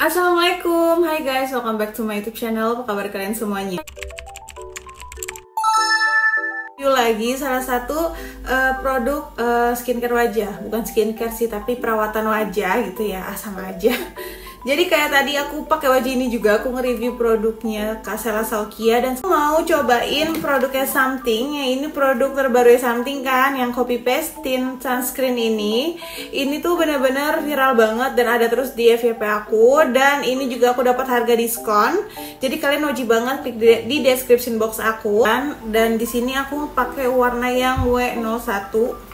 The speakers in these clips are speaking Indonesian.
Assalamualaikum, hai guys, welcome back to my YouTube channel. Apa kabar kalian semuanya? Review lagi salah satu produk skincare wajah, bukan skincare sih, tapi perawatan wajah gitu ya, sama aja. Jadi kayak tadi aku pakai wajah ini juga, aku nge-review produknya Kak Sela Saukia dan mau cobain produknya Something. Ya ini produk terbaru Something kan, yang copy paste tint sunscreen ini. Ini tuh bener-bener viral banget dan ada terus di FYP aku, dan ini juga aku dapat harga diskon. Jadi kalian wajib banget klik di description box aku. Dan di sini aku pakai warna yang W01.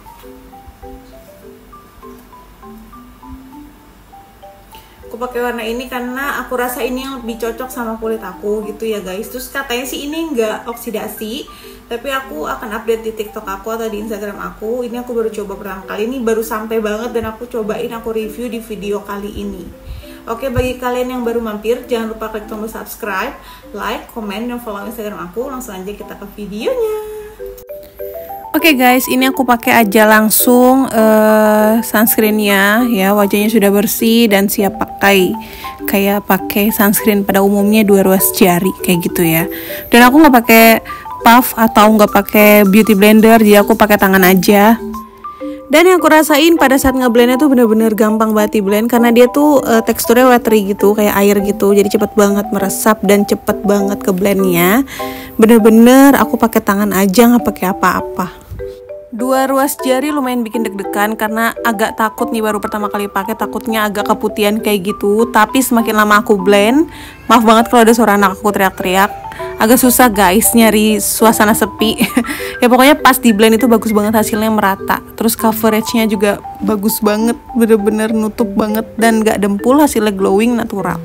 Aku pakai warna ini karena aku rasa ini yang lebih cocok sama kulit aku gitu ya guys. Terus katanya sih ini nggak oksidasi, tapi aku akan update di TikTok aku atau di Instagram aku. Ini aku baru coba pertama kali, ini baru sampai banget dan aku cobain, aku review di video kali ini. Oke, bagi kalian yang baru mampir, jangan lupa klik tombol subscribe, like, komen, dan follow Instagram aku. Langsung aja kita ke videonya. Oke guys, ini aku pakai aja langsung sunscreennya ya. Wajahnya sudah bersih dan siap pakai, kayak pakai sunscreen pada umumnya 2 ruas jari kayak gitu ya. Dan aku nggak pakai puff atau nggak pakai beauty blender, jadi aku pakai tangan aja. Dan yang aku rasain pada saat ngeblendnya tuh bener-bener gampang banget di blend, karena dia tuh teksturnya watery gitu, kayak air gitu. Jadi cepet banget meresap dan cepet banget ke blendnya. Bener-bener aku pakai tangan aja, nggak pakai apa-apa. 2 ruas jari lumayan bikin deg-degan karena agak takut nih, baru pertama kali pakai, takutnya agak keputihan kayak gitu. Tapi semakin lama aku blend, maaf banget kalau ada suara anak aku teriak-teriak, agak susah guys nyari suasana sepi. Ya pokoknya pas di blend itu bagus banget, hasilnya merata. Terus coveragenya juga bagus banget, bener-bener nutup banget dan gak dempul, hasilnya glowing natural.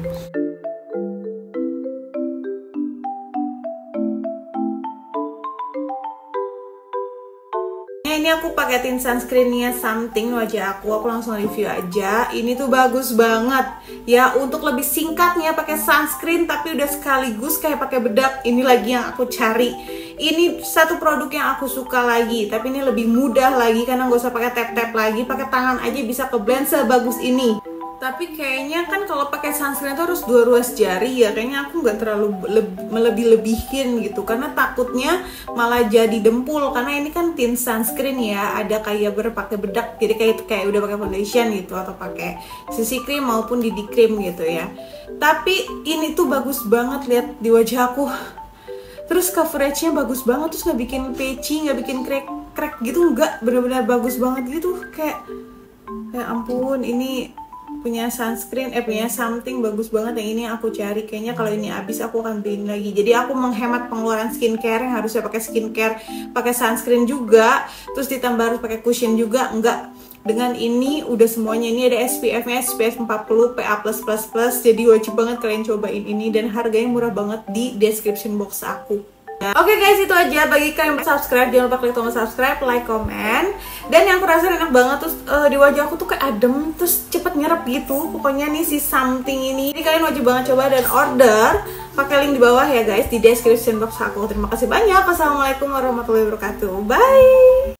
Ini aku pakai tint sunscreennya Something wajah aku langsung review aja. Ini tuh bagus banget ya, untuk lebih singkatnya pakai sunscreen tapi udah sekaligus kayak pakai bedak. Ini lagi yang aku cari. Ini satu produk yang aku suka lagi, tapi ini lebih mudah lagi karena nggak usah pakai tap-tap lagi, pakai tangan aja bisa ke blend sebagus ini. Tapi kayaknya kan kalau pakai sunscreen itu harus 2 ruas jari ya. Kayaknya aku nggak terlalu melebih-lebihin gitu, karena takutnya malah jadi dempul. Karena ini kan tint sunscreen ya, ada kayak berpakai bedak, jadi kayak udah pakai foundation gitu atau pakai CC cream maupun DD cream gitu ya. Tapi ini tuh bagus banget, lihat di wajah aku. Terus coveragenya bagus banget, terus nggak bikin patchy, nggak bikin crack gitu, nggak, benar-benar bagus banget gitu. Kayak ampun, ini punya sunscreen, punya Something bagus banget. Yang ini aku cari, kayaknya kalau ini habis aku akan beliin lagi. Jadi aku menghemat pengeluaran skincare yang harusnya pakai skincare, pakai sunscreen juga, terus ditambah harus pakai cushion juga, enggak. Dengan ini udah semuanya. Ini ada SPF-nya, SPF 40 PA+++, jadi wajib banget kalian cobain ini, dan harganya murah banget di description box aku. Oke guys, itu aja. Bagi kalian yang subscribe, jangan lupa klik tombol subscribe, like, komen. Dan yang aku rasa enak banget, terus di wajah aku tuh kayak adem, terus cepet nyerap gitu. Pokoknya nih si Something ini, jadi kalian wajib banget coba dan order. Pakai link di bawah ya guys, di description box aku. Terima kasih banyak. Wassalamualaikum warahmatullahi wabarakatuh. Bye.